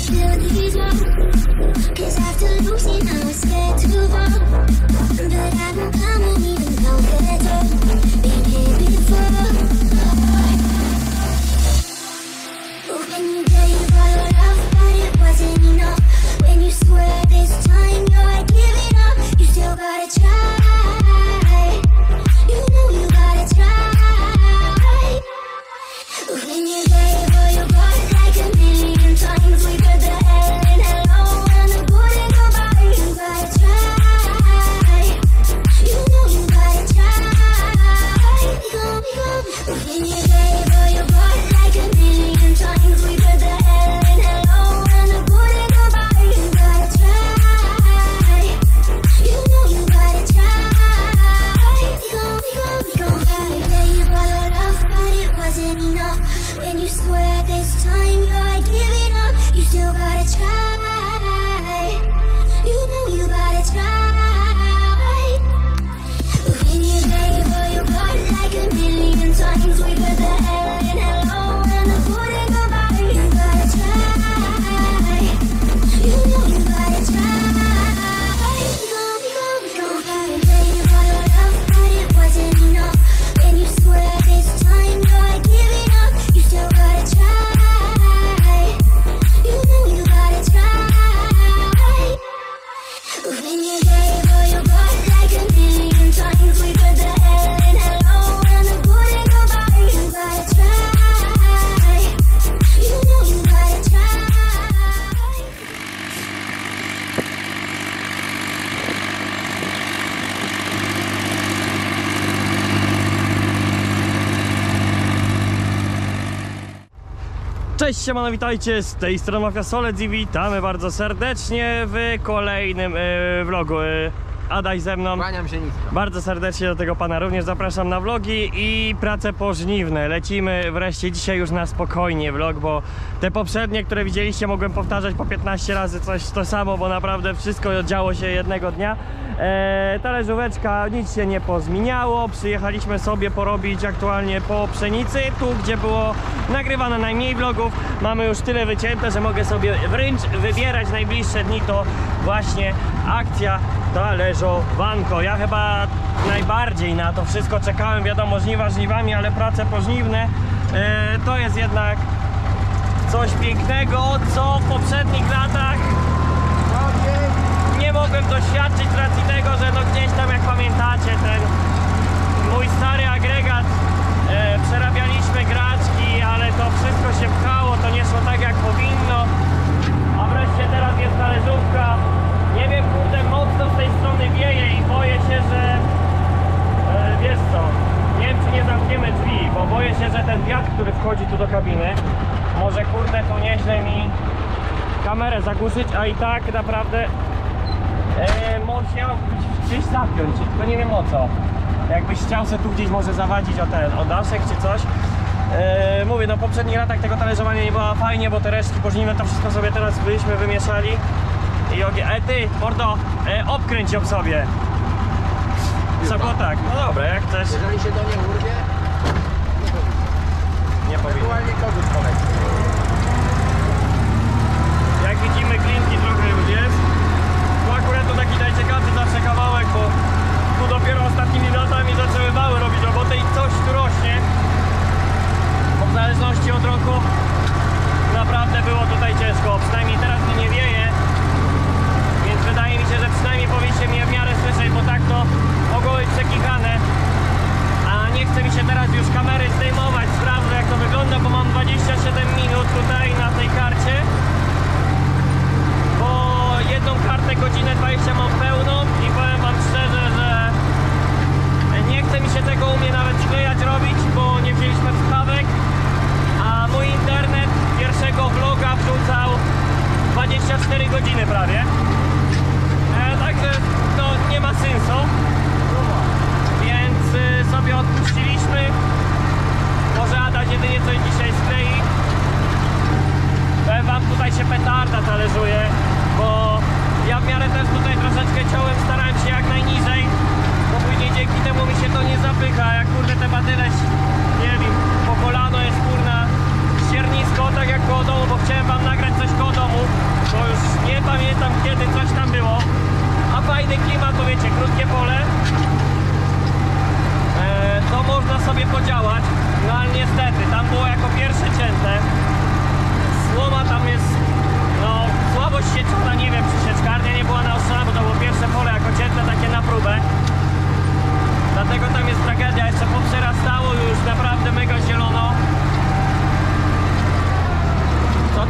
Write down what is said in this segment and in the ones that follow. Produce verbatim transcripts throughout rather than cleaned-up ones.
Cześć, siemano, witajcie, z tej strony Mafia Solec i witamy bardzo serdecznie w kolejnym y, vlogu. Y, Adaś ze mną. Kłaniam się nisko. Bardzo serdecznie do tego pana również zapraszam na vlogi i prace pożniwne. Lecimy wreszcie dzisiaj już na spokojnie vlog, bo te poprzednie, które widzieliście, mogłem powtarzać po piętnaście razy coś to samo, bo naprawdę wszystko działo się jednego dnia. Eee, talerzóweczka, nic się nie pozmieniało. Przyjechaliśmy sobie porobić aktualnie po pszenicy, tu gdzie było nagrywane najmniej vlogów. Mamy już tyle wycięte, że mogę sobie wręcz wybierać najbliższe dni. To właśnie akcja talerzowanko. Ja chyba najbardziej na to wszystko czekałem. Wiadomo, żniwa żniwami, ale prace pożniwne eee, to jest jednak coś pięknego, co w poprzednich latach nie mogłem doświadczyć z racji tego, że no gdzieś tam, jak pamiętacie, ten mój stary agregat, e, przerabialiśmy graczki, ale to wszystko się pchało, to nie szło tak jak powinno, a wreszcie teraz jest talerzówka. Nie wiem, kurde, mocno z tej strony wieje i boję się, że e, wiesz co, nie wiem, czy nie zamkniemy drzwi, bo boję się, że ten wiatr, który wchodzi tu do kabiny, może, kurde, tu nieźle mi kamerę zagłuszyć, a i tak naprawdę Eee, chciał gdzieś zapiąć, tylko nie wiem o co. Jakbyś chciał sobie tu gdzieś może zawadzić o ten, o daszek czy coś. Eee, mówię, no w poprzednich latach tego talerzowania nie było fajnie, bo te resztki pożniwne to wszystko sobie teraz byliśmy wymieszali. I ogień. E ty, mordo, e, obkręć ją sobie. Co było tak? No dobra, jak chcesz. Jeżeli się to nie urwie, nie powinno. ewentualnie kogut poleci. Jak widzimy, klinki trochę już jest. Tu akurat to taki najciekawszy zawsze kawałek, bo tu dopiero ostatnimi latami zaczęły wały robić robotę i coś tu rośnie. Bo w zależności od roku naprawdę było tutaj ciężko, przynajmniej teraz mi nie wieje, więc wydaje mi się, że przynajmniej powinniście mnie w miarę słyszeć, bo tak to mogło być przekichane. A nie chce mi się teraz już kamery zdejmować, sprawdzę jak to wygląda, bo mam dwadzieścia siedem minut tutaj na tej karcie. Jedną kartę, godzinę dwadzieścia mam pełną i powiem wam szczerze, że nie chce mi się tego u mnie nawet sklejać robić, bo nie wzięliśmy słuchawek, a mój internet pierwszego vloga wrzucał dwadzieścia cztery godziny prawie. E, także no nie ma sensu, więc y, sobie odpuściliśmy. Może Adaś jedynie coś dzisiaj sklei. Powiem wam, tutaj się petarda talerzuje, bo ja w miarę też tutaj troszeczkę ciąłem, starałem się jak najniżej, bo później dzięki temu mi się to nie zapycha. Jak kurde te batyle, nie wiem, po kolano jest kurna ściernisko, tak jak koło domu, bo chciałem wam nagrać coś koło domu.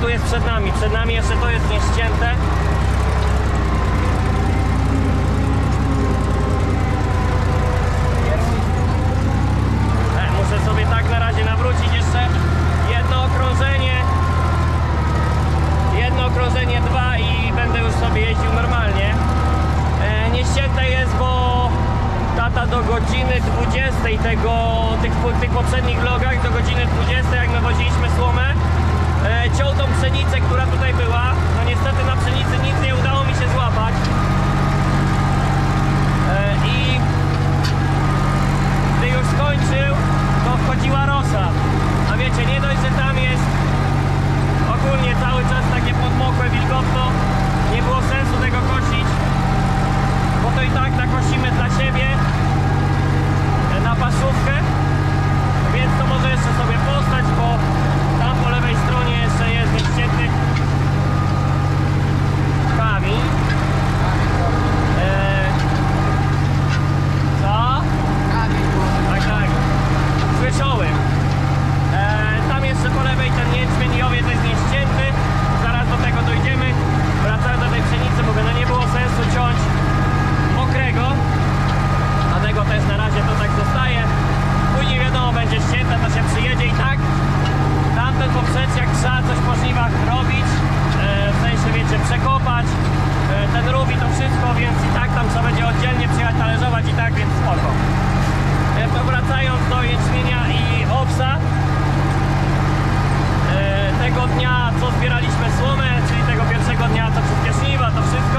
tu jest przed nami. Przed nami jeszcze to jest nieścięte. E, muszę sobie tak na razie nawrócić jeszcze jedno okrążenie. Jedno okrążenie, dwa i będę już sobie jeździł normalnie. E, nieścięte jest, bo tata do godziny dwudziestej tego, tych, tych poprzednich vlogach, do godziny dwudziestej, jak my woziliśmy słomę, e, ciął tą pszenicę, która tutaj była. No niestety na pszenicy nic nie udało mi się złapać. E, I gdy już skończył, to wchodziła rosa. A wiecie, nie dość, że tam jest ogólnie cały czas takie podmokłe, wilgotno, nie było sensu tego kosić, bo to i tak nakosimy dla siebie na paszówkę, więc to może jeszcze sobie postać, bo tam po lewej stronie jeszcze jest nieścięty kamień. Eee, co? Tak, tak. Słyszałem. Eee, tam jeszcze po lewej ten jęczmień i owiec jest nieścięty. Zaraz do tego dojdziemy. Wracając do tej pszenicy, mówię, no nie było sensu ciąć mokrego. Dlatego też na razie to tak zostaje. Później wiadomo, będzie ścięte, to się przyjedzie i tak. Tamten poprzeczniak trzeba coś po żniwach robić. Eee, w sensie, wiecie, przekopać. Eee, ten rów i to wszystko, więc i tak tam trzeba będzie oddzielnie przyjechać talerzować i tak, więc spoko. Eee, powracając do jęczmienia i owsa. Tego dnia, co zbieraliśmy słomę, czyli tego pierwszego dnia, co wszystkie żniwa, to wszystko,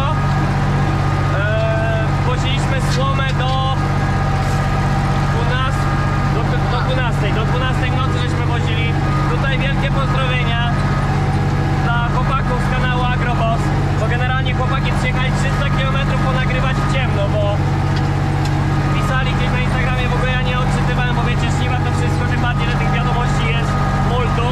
eee, woziliśmy słomę do dwunastej, do, do dwunastej, do dwunastej w nocy żeśmy wozili. Tutaj wielkie pozdrowienia dla chłopaków z kanału Agroboss, bo generalnie chłopaki przyjechali trzysta kilometrów ponagrywać w ciemno, bo pisali gdzieś na Instagramie, w ogóle ja nie odczytywałem, bo wiecie, żniwa to wszystko, tym bardziej, że tych wiadomości jest multum.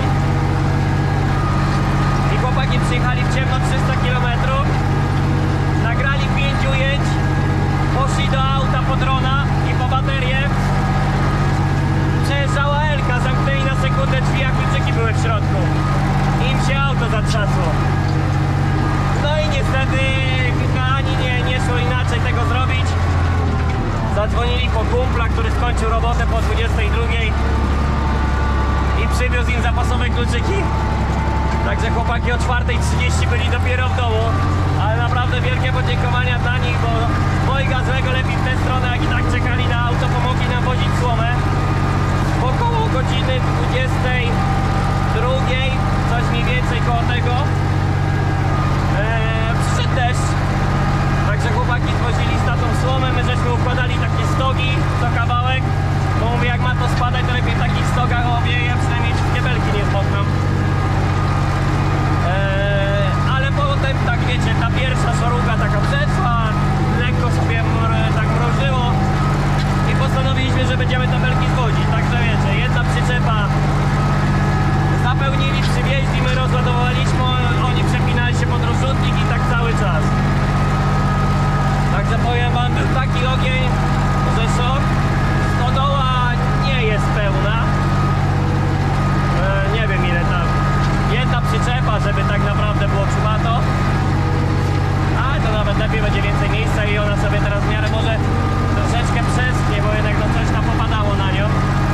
I chłopaki przyjechali w ciemno trzysta kilometrów, nagrali pięć ujęć, poszli do auta po drona i po baterię. Przejeżdżała Elka, zamknęli na sekundę drzwi, jak kluczyki były w środku. Im się auto zatrzasło. No i niestety ani nie, nie szło inaczej tego zrobić. Zadzwonili po kumpla, który skończył robotę po dwudziestej drugiej i przywiózł im zapasowe kluczyki. Także chłopaki o czwartej trzydzieści byli dopiero w domu, ale naprawdę wielkie podziękowania dla nich, bo dwojga złego lepiej w tę stronę, jak i tak czekali na auto, pomogli nam wozić słomę. Około godziny dwudziestej drugiej, coś mniej więcej koło tego, eee, przyszedł deszcz. Także chłopaki zwozili z tatą słomę, my żeśmy układali takie stogi co kawałek, bo mówię, jak ma to spadać, to lepiej w takich stogach owieje, przynajmniej wszystkie belki nie zmokną. Eee, ale potem, tak wiecie, ta pierwsza szoruga taka przeszła, lekko sobie mr, tak mrożyło i postanowiliśmy, że będziemy te belki zwozić. Także wiecie, jedna przyczepa zapełnili, przywieźli, my rozładowaliśmy, oni przepinali się pod rozrzutnik i tak cały czas. Także powiem wam, był taki ogień, że szok. Stodoła nie jest pełna. Eee, nie wiem ile tam. Jedna przyczepa, żeby tak naprawdę było czuwato. Ale to nawet lepiej, będzie więcej miejsca i ona sobie teraz w miarę może troszeczkę przesknie, bo jednak no coś tam popadało na nią.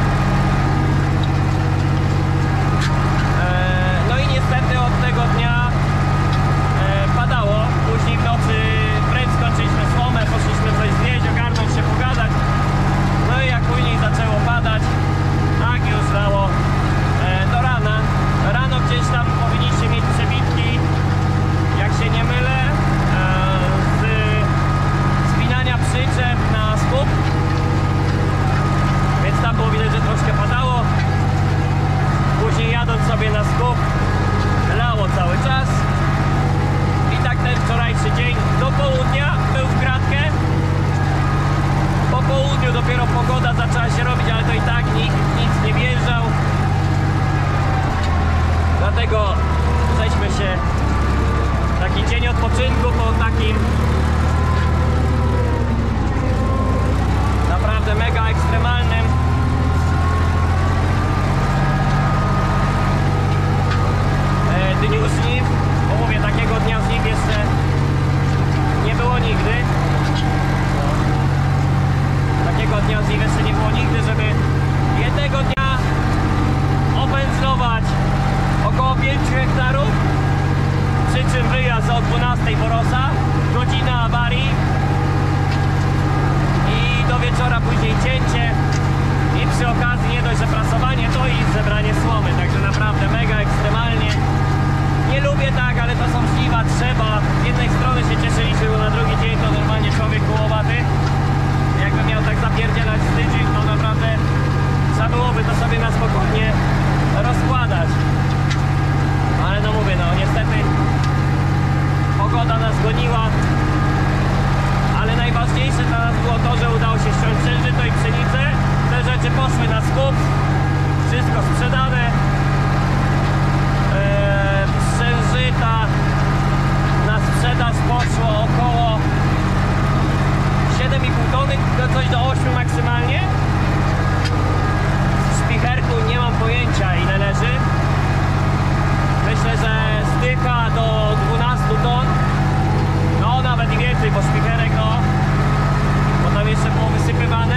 Eee, no i niestety od tego dnia eee, padało. Później w nocy wręcz skończyliśmy słomę, poszliśmy coś zjeść, ogarnąć się, pogadać. No i jak później zaczęło padać, tak już lało eee, do rana. Rano gdzieś tam powinniście mieć przebitki, jak się nie mylę, z spinania przyczep na słup. Więc tam było widać, że troszkę padało. Później jadąc sobie na słup, lało cały czas. I tak ten wczorajszy dzień do południa był w kratkę. Po południu dopiero pogoda zaczęła się robić, ale to i tak nikt nic nie wjeżdżał. Dlatego żeśmy się taki dzień odpoczynku po takim naprawdę mega ekstremalnym dniu okazji nie dość, że prasowanie, to i zebranie słomy, także naprawdę mega ekstremalnie. Nie lubię tak, ale to są żniwa, trzeba. Z jednej strony się cieszyliśmy, bo na drugi dzień to normalnie człowiek kołowaty. Jakby miał tak zapierdzielać z tydzień, to naprawdę trzeba byłoby to sobie na spokojnie rozkładać. Ale no mówię, no niestety pogoda nas goniła. Ale najważniejsze dla nas było to, że udało się ściąć żyto i pszenicę. Te rzeczy poszły na skup. Wszystko sprzedane. Eee, Przężyta na sprzedaż poszło około siedem i pół tony, coś do ośmiu maksymalnie. W szpicherku nie mam pojęcia ile leży. Myślę, że styka do dwunastu ton. No nawet i więcej, bo szpicherek no, bo tam jeszcze było wysypywane.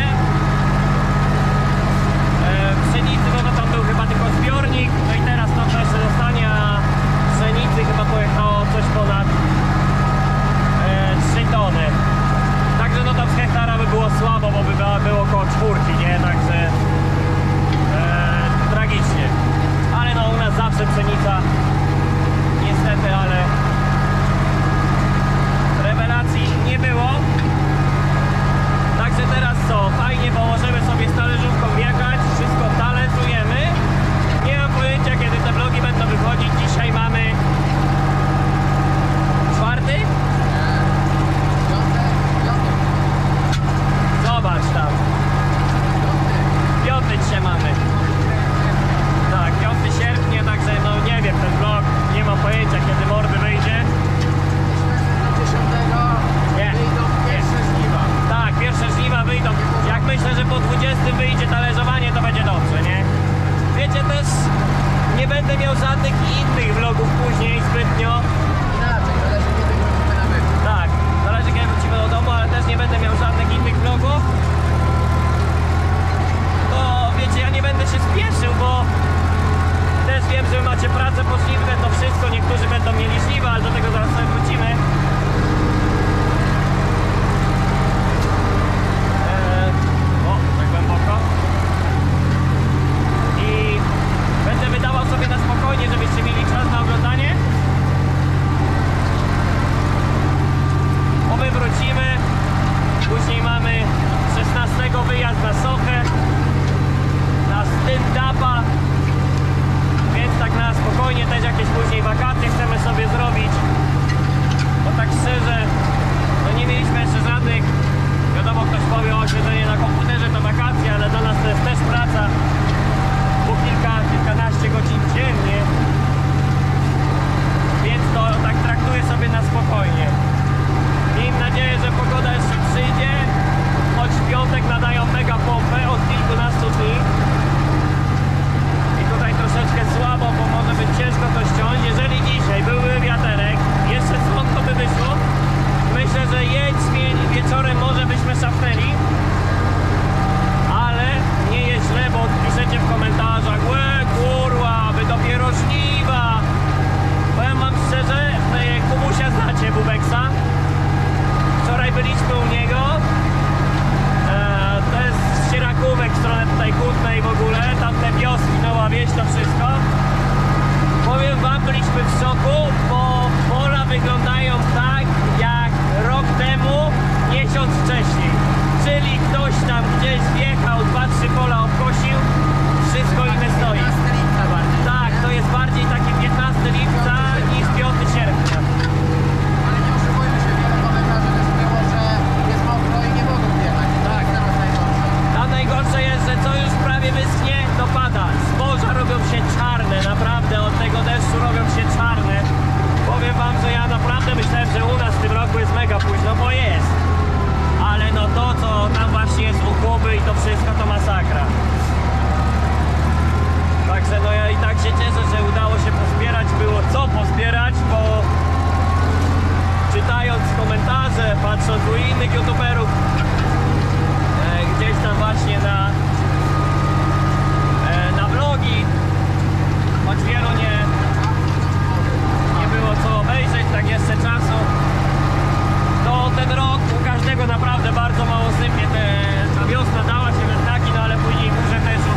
E, pszenicy, no, no tam był chyba tylko zbiornik, no i teraz to też zostanie, a pszenicy chyba pojechało coś ponad e, trzy tony. Także no tam z hektara by było słabo, bo by było około czwórki, nie? Także e, tragicznie. Ale no u nas zawsze pszenica, niestety, ale rewelacji nie było. Także teraz co? Fajnie, bo możemy sobie z talerzówką jechać, wszystko talentujemy. Nie mam pojęcia, kiedy te vlogi będą wychodzić. Dzisiaj mamy czwarty? Zobacz tam. Piąty dzisiaj mamy. Tak, piąty sierpnia, także no nie wiem, ten vlog, nie mam pojęcia, kiedy mordy wyjdzie. Nie. Wyjdą pierwsze żniwa. Tak, pierwsze żniwa wyjdą. Jak myślę, że po dwudziestym wyjdzie talerzowanie, to będzie dobrze, nie? Wiecie, też nie będę miał żadnych innych vlogów później zbytnio. Inaczej, zależy kiedy wrócimy na wychód. Tak, zależy kiedy wrócimy do domu, ale też nie będę miał żadnych innych vlogów. To wiecie, ja nie będę się spieszył, bo też wiem, że macie pracę pożniwne, to wszystko, niektórzy będą mieli żniwa, ale do tego zaraz sobie wrócimy. Eee, o, tak głęboko. I będę wydawał sobie na spokojnie, żebyście mieli czas na oglądanie. Bo my wrócimy. Później mamy szesnastego wyjazd na Sochę, na stand-upa. Więc tak na spokojnie też jakieś później wakacje chcemy sobie zrobić. Bo tak szczerze, no nie mieliśmy jeszcze żadnych, wiadomo, ktoś powie o siedzenie na komputerze to wakacje, ale dla nas to jest też praca. Po kilka, kilkanaście godzin dziennie. Więc to tak traktuję sobie na spokojnie. Miejmy nadzieję, że pogoda jeszcze przyjdzie. Choć w piątek nadają mega pompę od kilkunastu dni. I tutaj troszeczkę słabo, bo może być ciężko to ściąć. Jeżeli dzisiaj byłby wiaterek, jeszcze stąd to by wyszło. Myślę, że jęczmień wieczorem może byśmy szafnęli. Ale nie jest źle, bo piszecie w komentarzach: łe kurwa, wy dopiero żniwa. Powiem wam szczerze, Kubusia znacie, Bubeksa. Wczoraj byliśmy u niego. Eee, to jest z Sierakówek, w stronę tutaj Kutnej w ogóle. Tam te wioski, Nowa Wieś, to wszystko. Powiem wam, byliśmy w szoku, bo pola wyglądają tak jak rok temu, miesiąc wcześniej. Czyli ktoś tam gdzieś wjechał, dwa trzy pola obkosił, wszystko inne stoi. Tak, to jest bardziej taki piętnastego lipca niż piątego sierpnia. Ale nie oszukujmy się, wiele komentarzy też było, że jest mokro i nie mogą wjechać. Tak, teraz najgorsze. Tam najgorsze jest, że co już prawie wyschnie, to pada. Zboża robią się czarne, naprawdę od tego deszczu robią się czarne. Powiem wam, że ja naprawdę myślałem, że u nas w tym roku jest mega późno, bo jest. Ale no to, co tam właśnie jest u Kuby i to wszystko, to masakra. Także no ja i tak się cieszę, że udało się pozbierać, było co pozbierać, bo czytając komentarze, patrząc u innych youtuberów, e, gdzieś tam właśnie na, e, na vlogi, choć wielu nie, nie było co obejrzeć, tak jeszcze czasu, to ten rok u każdego naprawdę bardzo mało sypie. Te, ta wiosna dała się we znaki, no ale później burze też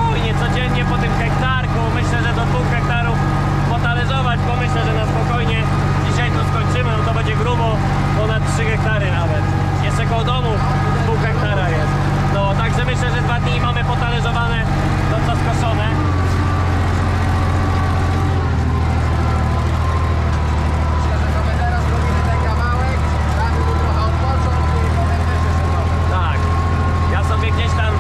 spokojnie, codziennie po tym hektarku, myślę, że do dwóch hektarów potalerzować, bo myślę, że na spokojnie dzisiaj to skończymy, no to będzie grubo ponad trzy hektary nawet. Jeszcze koło domu pół hektara jest. No, także myślę, że dwa dni mamy potalerzowane, to co skoszone. Myślę, że sobie teraz robimy ten kawałek, damy mu trochę odpocząć i potem też jeszcze trochę. Tak, ja sobie gdzieś tam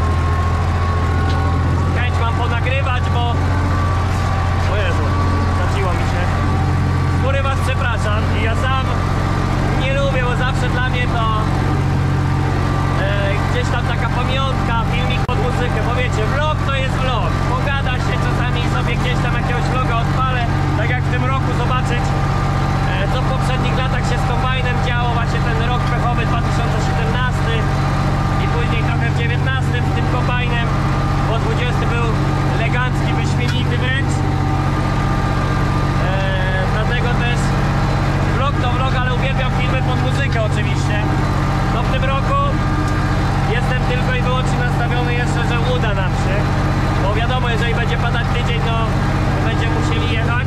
chęć mam ponagrywać, bo o Jezu, zaciło mi się. Góry was przepraszam i ja sam nie lubię, bo zawsze dla mnie to e, gdzieś tam taka pamiątka, filmik pod muzykę, bo wiecie, vlog to jest vlog, pogada się czasami sobie gdzieś tam jakiegoś vloga odpalę, tak jak w tym roku zobaczyć e, co w poprzednich latach się z kombajnem działo, właśnie ten rok pechowy dwa tysiące siedemnasty i później trochę w dziewiętnastym z tym kombajnem, bo dwudziesty był elegancki, wyśmienity wręcz. Eee, dlatego też vlog to vlog, ale uwielbiam filmy pod muzykę oczywiście. No w tym roku jestem tylko i wyłącznie nastawiony jeszcze, że uda nam się. Bo wiadomo, jeżeli będzie padać tydzień, no to będziemy musieli jechać.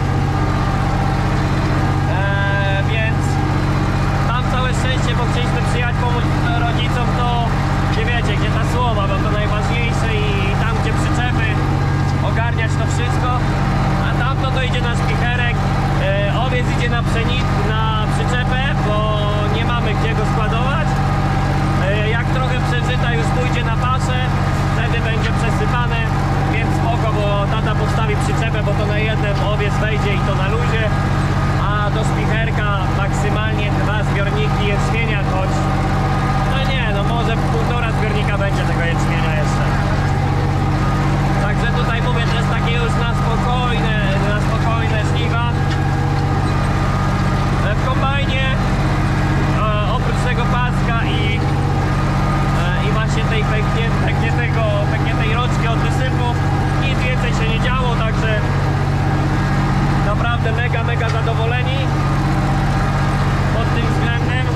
Eee, więc mam całe szczęście, bo chcieliśmy przyjechać pomóc rodzicom, to gdzie wiecie, gdzie ta słowa, bo to najważniejsze i tam gdzie przyczepy, ogarniać to wszystko, a tamto to idzie na szpicherek, e, owiec idzie na pszenicę, na przyczepę, bo nie mamy gdzie go składować. E, jak trochę przeżyta już pójdzie na paszę, wtedy będzie przesypane, więc spoko, bo tata postawi przyczepę, bo to na jednym owiec wejdzie i to na luzie, a do szpicherka maksymalnie dwa zbiorniki jęczmienia, choć no nie, no może półtora zbiornika będzie tego jęczmienia jeszcze. Także tutaj mówię, to jest takie już na spokojne, na spokojne żniwa. W kombajnie e, oprócz tego paska i, e, i właśnie tej pęknie, pękniętego, pękniętej roczki od wysypów nic więcej się nie działo, także naprawdę mega, mega zadowoleni pod tym względem.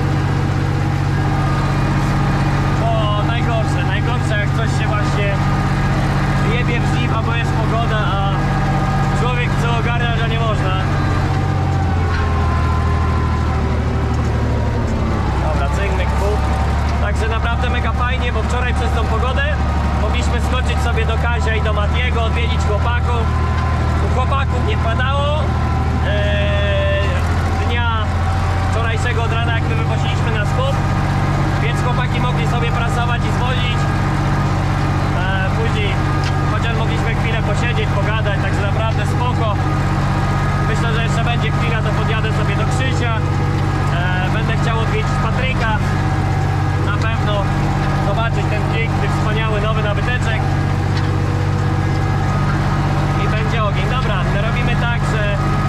Bo najgorsze, najgorsze jak coś się właśnie jebie w żniwa, bo jest pogoda, a człowiek chce ogarniać, a nie można. Dobra, cyk, myk, puk. Także naprawdę mega fajnie, bo wczoraj przez tą pogodę mogliśmy skoczyć sobie do Kazia i do Matiego, odwiedzić chłopaków. U chłopaków nie padało. Eee, dnia wczorajszego od rana, jak my wywoźiliśmy na skup, więc chłopaki mogli sobie prasować i zwozić. Eee, później chociaż mogliśmy chwilę posiedzieć, pogadać, także naprawdę spoko. Myślę, że jeszcze będzie chwila, to podjadę sobie do Krzysia. Eee, będę chciał odwiedzić Patryka. Na pewno zobaczyć ten piękny, wspaniały nowy nabyteczek. I będzie ogień. Dobra, robimy tak, że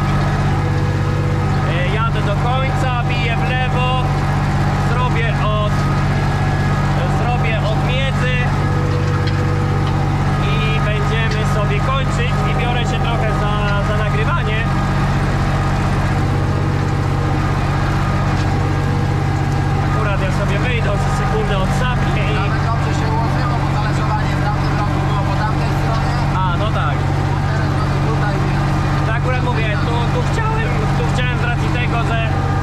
e, jadę do końca, biję w lewo, zrobię od zrobię od miedzy i będziemy sobie kończyć i biorę się trochę za, za nagrywanie. Akurat ja sobie wyjdę za sekundę od sapnie i... Nawet dobrze się ułożyło, bo talerzowanie w tamtym roku było po tamtej stronie, A, no tak. teraz mamy tutaj, więc... To akurat mówię, tu, tu chciałem, tu chciałem z racji tego, że...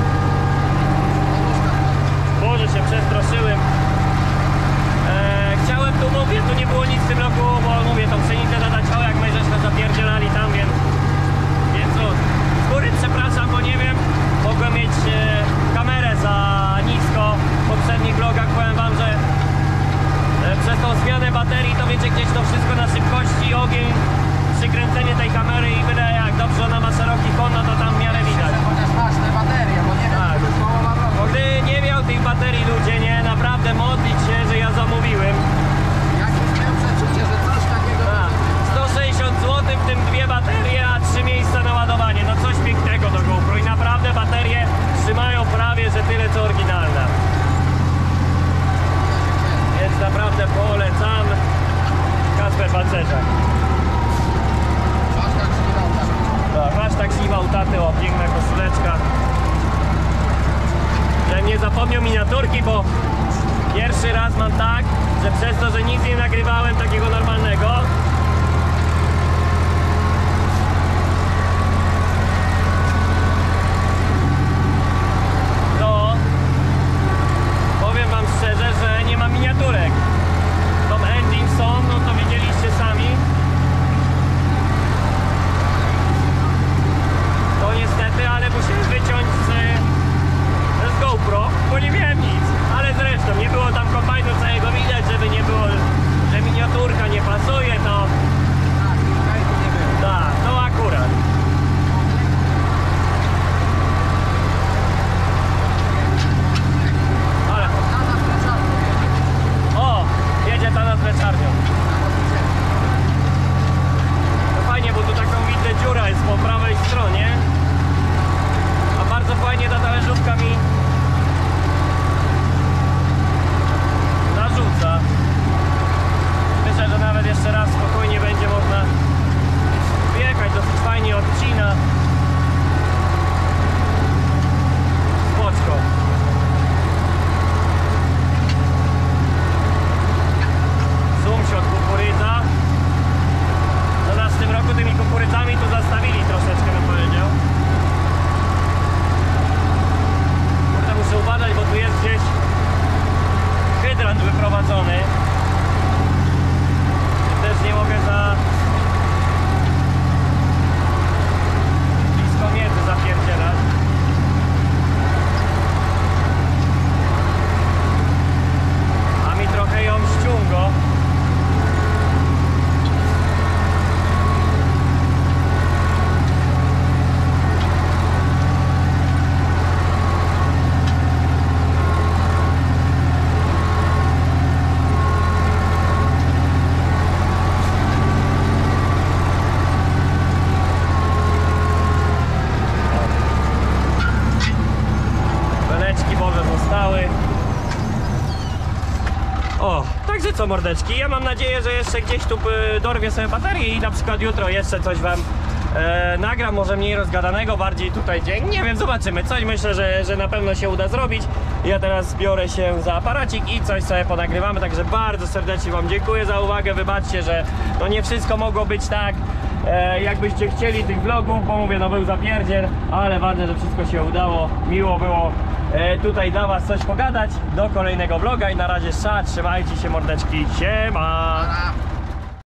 Boże, się przestraszyłem. Eee, chciałem tu, mówię, tu nie było nic w tym roku, bo mówię, tą pszenicę dodać, o jak my żeśmy zapierdzielali tam, więc... Więc no, z góry przepraszam, bo nie wiem, mogłem mieć e, kamerę za nisko. W poprzednich vlogach powiem wam, że e, przez tą zmianę baterii to wiecie, gdzieś to wszystko na szybkości, ogień, przykręcenie tej kamery i byle jak dobrze ona ma szeroki kon, no to tam w miarę widać. Chociaż masz te baterie, bo nie wiem, Tak. czy to jest połowa Bo roku. gdy nie miał tych baterii ludzie, nie, naprawdę modlić się, że ja zamówiłem. Jakbyś miał przeczucie, że coś takiego... Tak. sto sześćdziesiąt złotych, w tym dwie baterie, a trzy miejsca na ładowanie. No coś pięknego do GoPro i naprawdę baterie trzymają prawie, że tyle co oryginalna. Więc naprawdę polecam. Kasper Pancerzak. Masz tak śpiewał tam. Tak, hashtag śliwa u taty, o piękna koszuleczka. Że nie zapomniał miniaturki, bo pierwszy raz mam tak, że przez to, że nic nie nagrywałem takiego normalnego, co mordeczki, ja mam nadzieję, że jeszcze gdzieś tu y, dorwię sobie baterię i na przykład jutro jeszcze coś wam e, nagram, może mniej rozgadanego, bardziej tutaj dzień, nie wiem, zobaczymy, coś myślę, że, że na pewno się uda zrobić. Ja teraz biorę się za aparacik i coś sobie ponagrywamy, także bardzo serdecznie wam dziękuję za uwagę, wybaczcie, że no nie wszystko mogło być tak e, jakbyście chcieli tych vlogów, bo mówię, no był zapierdziel, ale ważne, że wszystko się udało, miło było e, tutaj dla was coś pogadać, do kolejnego vloga i na razie sza, trzymajcie się mordeczki, siema! Dobra.